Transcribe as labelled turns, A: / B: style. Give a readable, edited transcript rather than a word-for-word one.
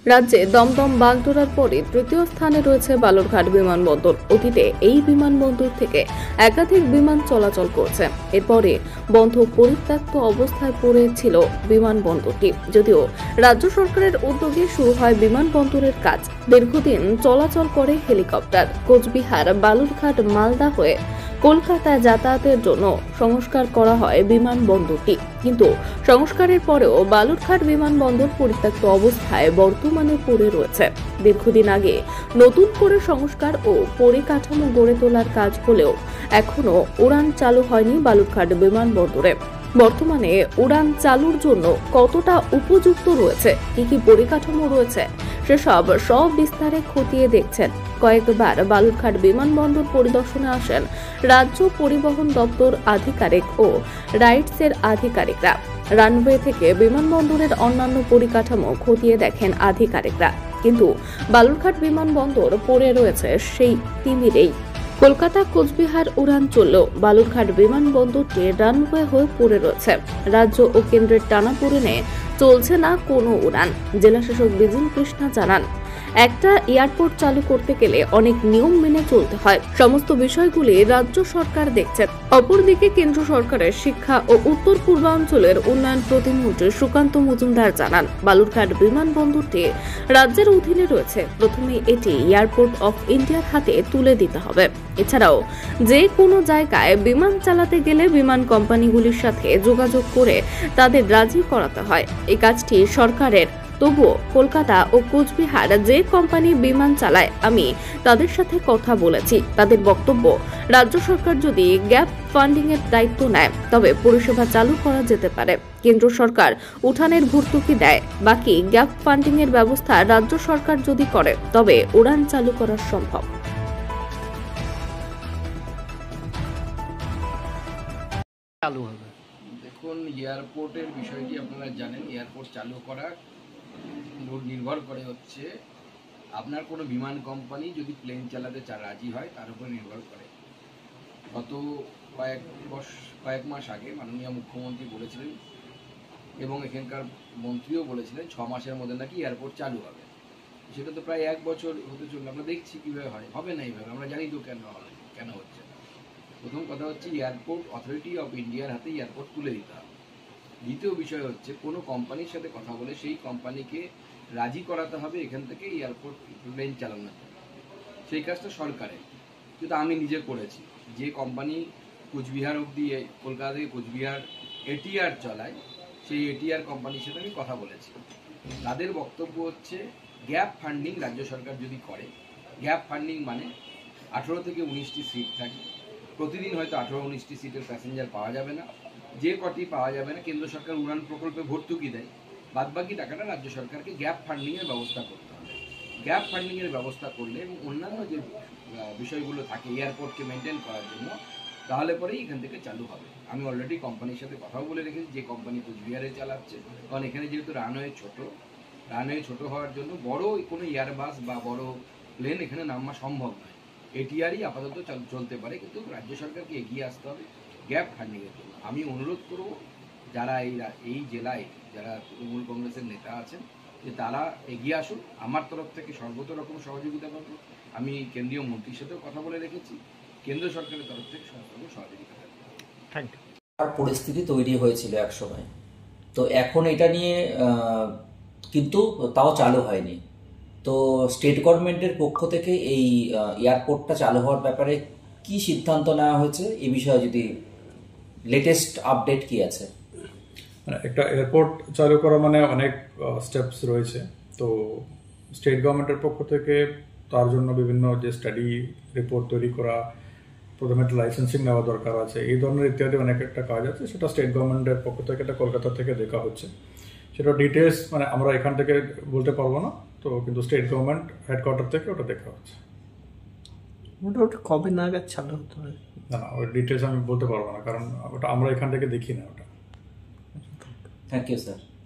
A: রাজ্যে দমদম বাগডোরার পরে তৃতীয় স্থানে রয়েছে বালুরঘাট বিমানবন্দর। অতীতে এই বিমানবন্দর থেকে একাধিক বিমান চলাচল করছে। এরপরে বন্ধ পরিত্যক্ত অবস্থায় পড়েছিল বিমানবন্দরটি। যদিও রাজ্য সরকারের উদ্যোগে শুরু হয় বিমানবন্দরের কাজ। দীর্ঘদিন চলাচল করে হেলিকপ্টার। কোচবিহার, বালুরঘাট, মালদা হয়ে কলকাতায় যাতায়াতের জন্য সংস্কার করা হয় বিমানবন্দরটি। কিন্তু সংস্কারের পরেও বালুরঘাট বিমানবন্দর পরিত্যক্ত অবস্থায় বর্তমানে পড়ে রয়েছে। দীর্ঘদিন আগে নতুন করে সংস্কার ও পরিকাঠামো গড়ে তোলার কাজ হলেও এখনো উড়ান চালু হয়নি বালুরঘাট বিমানবন্দরে। বর্তমানে উড়ান চালুর জন্য কতটা উপযুক্ত রয়েছে, কি পরিকাঠামো রয়েছে, সেসব বিস্তারে খতিয়ে দেখছেন। কয়েকবার বালুরঘাট বিমানবন্দর পরিদর্শনে আসেন রাজ্য পরিবহন দপ্তর আধিকারিক ও রাইডসের আধিকারিকরা। রানওয়ে থেকে বিমানবন্দরের অন্যান্য পরিকাঠামো খতিয়ে দেখেন আধিকারিকরা। কিন্তু বালুরঘাট বিমানবন্দর পড়ে রয়েছে সেই তিমিরেই। কলকাতা কোচবিহার উড়ান চললেও বালুরঘাট বিমানবন্দরটি রানওয়ে হয়ে পড়ে রয়েছে। রাজ্য ও কেন্দ্রের টানাপোড়েনে চলছে না কোনো উড়ান। জেলাশাসক বিজিন কৃষ্ণা জানান, একটা এয়ারপোর্ট চালু করতে গেলে অনেক নিয়ম মেনে চলতে হয়। সমস্ত বিষয়গুলি রাজ্য সরকার দেখছেন। অপরদিকে কেন্দ্র সরকারের শিক্ষা ও উত্তর পূর্বাঞ্চলের উন্নয়ন প্রতিমন্ত্রী সুকান্ত মজুমদার জানান, বালুরঘাট বিমানবন্দরটি রাজ্যের অধীনে রয়েছে। প্রথমে এটি এয়ারপোর্ট অফ ইন্ডিয়ার হাতে তুলে দিতে হবে। এছাড়াও যে কোনো জায়গায় বিমান চালাতে গেলে বিমান কোম্পানিগুলির সাথে যোগাযোগ করে তাদের রাজি করাতে হয়। এই কাজটি সরকারের। তবুও কলকাতা ও কোচবিহার যে কোম্পানি বিমান চালায়, আমি তাদের সাথে কথা বলেছি। তাদের বক্তব্য, রাজ্য সরকার যদি গ্যাপ ফান্ডিং এর দায়িত্ব নেয় তবে পরিষেবা চালু করা যেতে পারে। কেন্দ্র সরকার উঠানের ভর্তুকি দেয়, বাকি গ্যাপ ফান্ডিং এর ব্যবস্থা রাজ্য সরকার যদি করে তবে উড়ান চালু করা সম্ভব।
B: চালু হবে।
C: দেখুন, এয়ারপোর্টের বিষয়টি আপনারা জানেন। এয়ারপোর্ট চালু করা নির্ভর করে হচ্ছে আপনার কোনো বিমান কোম্পানি যদি প্লেন চালাতে রাজি হয় তার উপর নির্ভর করে। গত কয়েক মাস আগে মাননীয় মুখ্যমন্ত্রী বলেছিলেন এবং এখানকার মন্ত্রীও বলেছিলেন 6 মাসের মধ্যে নাকি এয়ারপোর্ট চালু হবে। সেটা তো প্রায় 1 বছর হতে চলল। আমরা দেখছি কীভাবে হবে না এইভাবে। আমরা জানি তো কেন হচ্ছে। প্রথম কথা হচ্ছে এয়ারপোর্ট অথরিটি অফ ইন্ডিয়ার হাতে এয়ারপোর্ট তুলে দিতে হবে। দ্বিতীয় বিষয় হচ্ছে কোনো কোম্পানির সাথে কথা বলে সেই কোম্পানিকে রাজি করাতে হবে এখান থেকে এয়ারপোর্ট প্লেন চালানোর জন্য। সেই কাজটা সরকারের, কিন্তু আমি নিজে করেছি। যে কোম্পানি কোচবিহার অবধি, কলকাতা থেকে কোচবিহার এটিআর চালায়, সেই এটিআর কোম্পানির সাথে আমি কথা বলেছি। তাদের বক্তব্য হচ্ছে গ্যাপ ফান্ডিং রাজ্য সরকার যদি করে, গ্যাপ ফান্ডিং মানে 18 থেকে 19টি সিট থাকে। প্রতিদিন হয়তো 18-19টি সিটের প্যাসেঞ্জার পাওয়া যাবে না। যে কটি পাওয়া যাবে না, কেন্দ্র সরকার উড়ান প্রকল্পে ভর্তুকি দেয়। বাদবাকি টাকাটা রাজ্য সরকারকে গ্যাপ ফান্ডিংয়ের ব্যবস্থা করতে হবে। গ্যাপ ফান্ডিংয়ের ব্যবস্থা করলে এবং অন্যান্য যে বিষয়গুলো থাকে এয়ারপোর্টকে মেনটেন করার জন্য, তাহলে পরেই এখান থেকে চালু হবে। আমি অলরেডি কোম্পানির সাথে কথাও বলে রেখেছি, যে কোম্পানি কোচবিহারে চালাচ্ছে। কারণ এখানে যেহেতু রানওয়ে ছোট হওয়ার জন্য বড় কোনো এয়ারবাস বা বড় প্লেন এখানে নামা সম্ভব নয়। এটিআরই আপাতত চলতে পারে, কিন্তু রাজ্য সরকারকে এগিয়ে আসতে হবে গ্যাপ ফান্ডিংয়ের জন্য। আমি অনুরোধ করব যারা এই জেলায় যারা তৃণমূল কংগ্রেসের নেতা আছেন যে তারা এগিয়ে আসুন। আমার তরফ থেকে সর্বত রকম সহযোগিতা পাবো। আমি কেন্দ্রীয় মন্ত্রীর সাথেও কথা বলে রেখেছি। কেন্দ্র সরকারের তরফ থেকে সমস্ত রকম সহযোগিতা পাবো।
B: Thank you.
D: পরিস্থিতি তৈরি হয়েছিল এক সময়, তো এখন এটা নিয়ে কিন্তু তাও চালু হয়নি। তো স্টেট গভর্নমেন্টের পক্ষ থেকে এই এয়ারপোর্টটা চালু হওয়ার ব্যাপারে কি সিদ্ধান্ত নেওয়া হয়েছে, এই বিষয়ে যদি লেটেস্ট আপডেট কি আছে?
E: একটা এয়ারপোর্ট চালু করা মানে অনেক স্টেপস রয়েছে। তো স্টেট গভর্নমেন্টের পক্ষ থেকে তার জন্য বিভিন্ন যে স্টাডি রিপোর্ট তৈরি করা, প্রথমে একটা লাইসেন্সিং নেওয়া দরকার আছে, এই ধরনের ইত্যাদি অনেক একটা কাজ আছে। সেটা স্টেট গভর্নমেন্টের পক্ষ থেকে এটা কলকাতা থেকে দেখা হচ্ছে। সেটা ডিটেলস মানে আমরা এখান থেকে বলতে পারবো না, তো কিন্তু স্টেট গভর্নমেন্ট হেডকোয়ার্টার থেকে ওটা দেখা হচ্ছে।
B: মোটামুটি কবে নাগাদ চালু হতে হবে?
E: না, ওই ডিটেলস আমি বলতে পারবো না, কারণ ওটা আমরা এখান থেকে দেখি না ওটা।
D: Thank you sir.